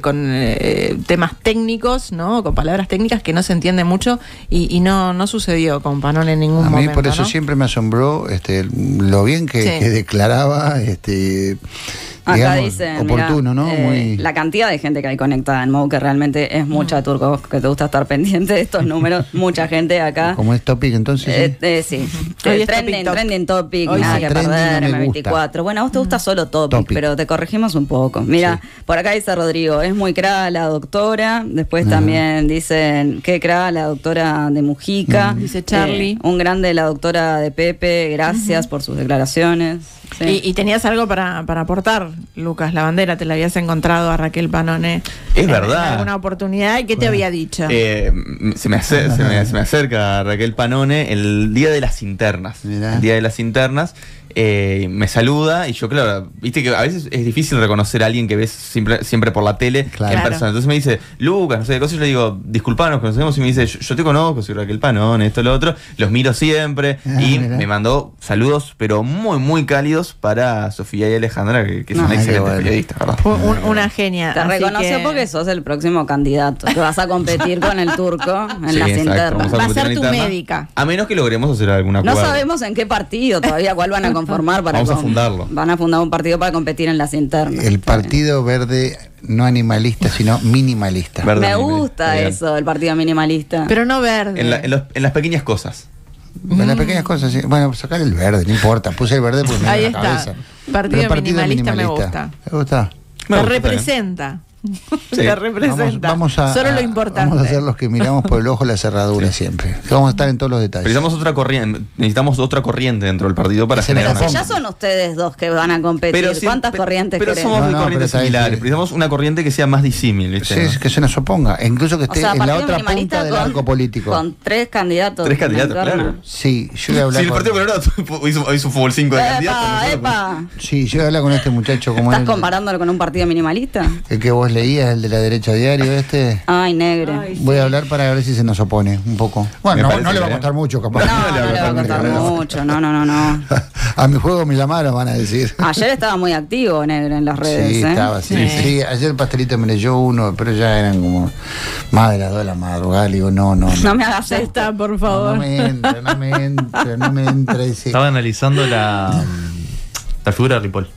temas técnicos, ¿no? Con palabras técnicas que no se entiende mucho, y no sucedió con Panone en ningún momento. A mí por eso ¿no? siempre me asombró lo bien que declaraba, Acá digamos, dicen, oportuno, ¿no? Muy... la cantidad de gente que hay conectada en Mou, que realmente es mucha, Turco, vos que te gusta estar pendiente de estos números, mucha gente acá. Como es topic, entonces. Sí. Hoy es Trending topic, Hoy nada sí. que Trending perder, no me M24. gusta. Bueno, a vos te gusta solo topic, pero te corregimos un poco. Mira, por acá dice Rodrigo, es muy cra la doctora. Después también dicen, qué cra la doctora de Mujica. Dice Charlie. Un grande la doctora de Pepe, gracias por sus declaraciones. Sí. Y tenías algo para aportar, Lucas, la bandera, te la habías encontrado a Raquel Panone. Es en verdad. alguna oportunidad, ¿y qué te había dicho? Se me acerca Raquel Panone el día de las internas. Mirá. El día de las internas. Me saluda y yo, claro, viste que a veces es difícil reconocer a alguien que ves siempre por la tele Claro. en persona. Entonces me dice, Lucas, no sé qué cosa, y yo le digo, disculpa, nos conocemos, y me dice, yo te conozco, soy Raquel Panone, esto, lo otro, los miro siempre, y mirá. me mandó saludos, pero muy, muy cálidos para Sofía y Alejandra, que son qué excelentes bueno. periodistas, ¿verdad? Una genia. Te así reconoció que porque sos el próximo candidato, que vas a competir con el Turco en Sí, las exacto, internas. vamos a Va a competir ser en tu interna, médica. A menos que logremos hacer alguna No acuerdo. sabemos en qué partido todavía, cuál van a conformar para Vamos a fundarlo. Van a fundar un partido para competir en las internas. El Partido Verde no animalista, sino minimalista. Verde Me animal. gusta Bien. eso, el partido minimalista. Pero no verde. En las pequeñas cosas. En las pequeñas cosas, sí. Bueno, sacar el verde, no importa. Puse el verde porque me Ahí dio la está. cabeza. Partido Pero minimalista me gusta. ¿Te gusta? Me Te gusta, representa. Sí. Te representa. Solo lo importante. Vamos a ser los que miramos por el ojo la cerradura siempre. Vamos a estar en todos los detalles. Necesitamos otra corriente dentro del partido para Se me generar Pero si una- ya son ustedes dos que van a competir, ¿cuántas corrientes Pero querés? somos de No, corrientes pero está similares. bien. Precisamos una corriente que sea más disímil, ¿viste? Sí, es que se nos oponga. Incluso que esté en la partido otra minimalista punta del arco político. Con tres candidatos. Tres candidatos, en la claro. interna. Sí, yo voy a Si hablar el Partido Colorado hizo fútbol 5 de candidatos. ¡Epa! Sí, yo voy a hablar con este muchacho como ¿Estás el, comparándolo con un partido minimalista? el que vos leías, el de la derecha diario este. Ay, negro. Voy a hablar para ver si se nos opone un poco. Bueno, Me no, parece no le va a bien. costar mucho, capaz. No, no le va a costar mucho. No. A mi juego me llamaron, van a decir. Ayer estaba muy activo, negro, en las redes. Sí, estaba, sí. Ayer el pastelito me leyó uno, pero ya eran como más de las 2 de la madrugada. Le digo, no. No me hagas Ya esto. está, por No favor. me entra. Ese. Estaba analizando la figura de Ripoll.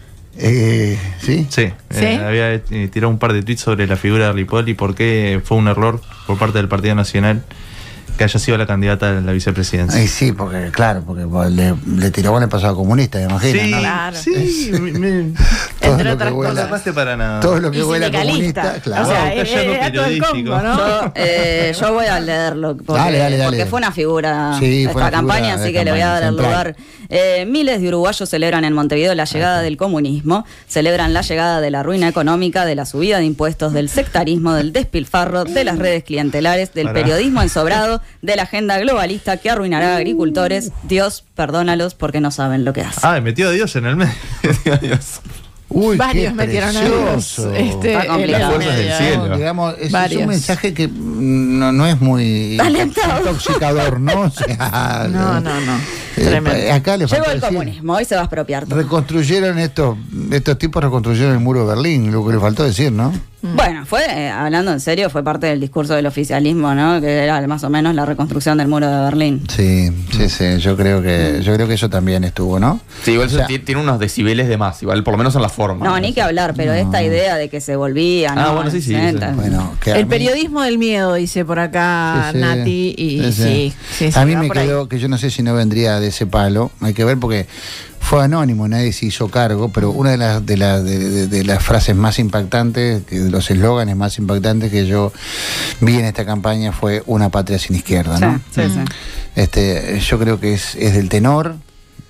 ¿Sí? Sí, ¿Sí? había tirado un par de tweets sobre la figura de Ripoll y por qué fue un error por parte del Partido Nacional que haya sido la candidata a la vicepresidencia. Ay, sí, porque le tiró con el pasado comunista, me imagino. Sí, ¿no? Claro. sí, Todo Entre lo otras que huela- cosas. no pasaste para nada. Todo lo que Y huela sindicalista. comunista, claro. O sea, Wow, qué hallazgo era todo el periodístico. combo, ¿no? Yo voy a leerlo porque, Dale. porque fue una figura Sí, de fue esta una campaña, figura así de que le voy a dar campaña el lugar. Miles de uruguayos celebran en Montevideo la llegada del comunismo, celebran la llegada de la ruina económica, de la subida de impuestos, del sectarismo, del despilfarro, de las redes clientelares, del Pará. periodismo ensobrado, de la agenda globalista que arruinará a agricultores. Dios, perdónalos porque no saben lo que hacen. Ah, metió a Dios en el medio. Dios. Uy, Varios qué metieron a precioso. Dios. Está complicado. en Las fuerzas del medio, cielo. No, digamos, es Varios. un mensaje que no es muy Alentador. intoxicador, ¿no? O sea, No. Tremendo. acá le Llegó faltó el decir, comunismo, hoy se va a expropiar todo. reconstruyeron estos tipos reconstruyeron el muro de Berlín, lo que le faltó decir, ¿no? Bueno, hablando en serio, fue parte del discurso del oficialismo, ¿no? Que era más o menos la reconstrucción del muro de Berlín. Sí, yo creo que eso también estuvo, ¿no? Sí, igual O sea, tiene unos decibeles de más, igual por lo menos en la forma. No, ni que hablar, pero esta idea de que se volvía, Ah, ¿no? bueno, sí, sí, bueno, que a El mí- periodismo del miedo, dice por acá Sí, sí. Nati, y sí, A mí va me por ahí. quedó que yo no sé si no vendría de ese palo, hay que ver porque fue anónimo, nadie se hizo cargo, pero una de las frases más impactantes, de los eslóganes más impactantes que yo vi en esta campaña fue una patria sin izquierda, ¿no? Sí. Yo creo que es del tenor,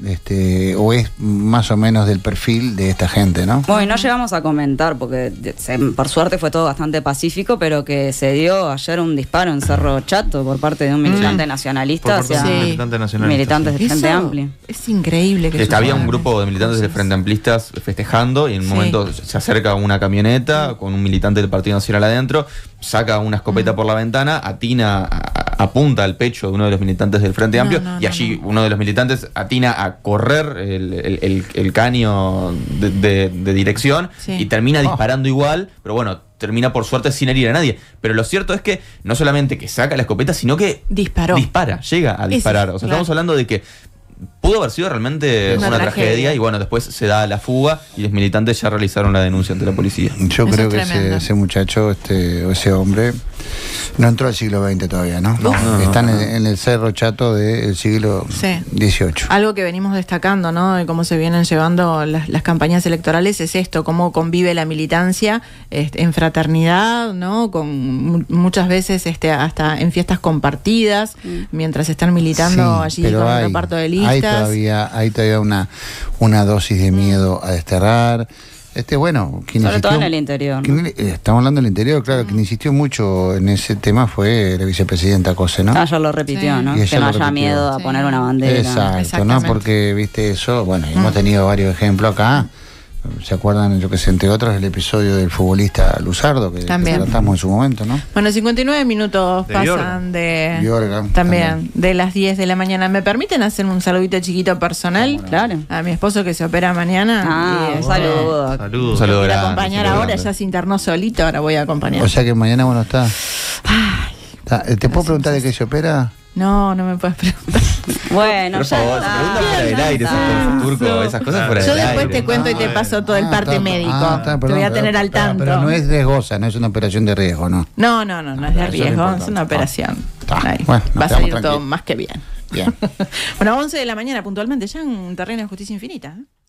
o es más o menos del perfil de esta gente, ¿no? Bueno, no llegamos a comentar porque por suerte fue todo bastante pacífico, pero que se dio ayer un disparo en Cerro Chato por parte de un militante nacionalista hacia militantes del Frente Amplio. Es increíble que había un grupo de militantes del Frente Amplistas festejando y en un momento se acerca una camioneta con un militante del Partido Nacional adentro, saca una escopeta por la ventana, apunta al pecho de uno de los militantes del Frente Amplio y allí uno de los militantes atina a correr el caño de dirección y termina disparando igual, pero bueno, termina por suerte sin herir a nadie. Pero lo cierto es que no solamente que saca la escopeta, sino que llega a disparar. O sea, estamos hablando de que pudo haber sido realmente una tragedia y bueno, después se da la fuga y los militantes ya realizaron la denuncia ante la policía. Yo creo que ese muchacho, ese hombre, no entró al siglo XX todavía, ¿no? Están en el Cerro Chato del siglo XVIII. Algo que venimos destacando, ¿no? De cómo se vienen llevando las campañas electorales es esto, cómo convive la militancia en fraternidad, ¿no? Con muchas veces hasta en fiestas compartidas, mientras están militando allí con el reparto de listas. Hay todavía una dosis de miedo a desterrar. Sobre todo en el interior. Estamos hablando del interior, claro. Quien insistió mucho en ese tema fue la vicepresidenta Cose, ¿no? Ayer lo repitió, ¿no? Que no haya miedo a poner una bandera. Exacto, ¿no? Porque, viste, eso, hemos tenido varios ejemplos acá. ¿Se acuerdan, yo que sé, entre otros, el episodio del futbolista Luzardo, que tratamos en su momento, ¿no? Bueno, 59 minutos pasan de las 10 de la mañana. ¿Me permiten hacer un saludito chiquito personal? Claro. A mi esposo que se opera mañana. Saludos. Saludos. Voy a acompañar ahora, ya se internó solito, ahora voy a acompañar. O sea que mañana vos no estás. ¿Te puedo preguntar de qué se opera? No me puedes preguntar. Bueno, por favor, pregunta fuera del aire, Turco, esas cosas fuera del aire. Yo después te cuento y te paso todo el parte médico. Te voy a tener al tanto. Pero no es riesgosa, no es una operación de riesgo, ¿no? No es de riesgo, es una operación. Va a salir todo más que bien. Bueno, 11 de la mañana puntualmente, ya en Terreno de Justicia Infinita.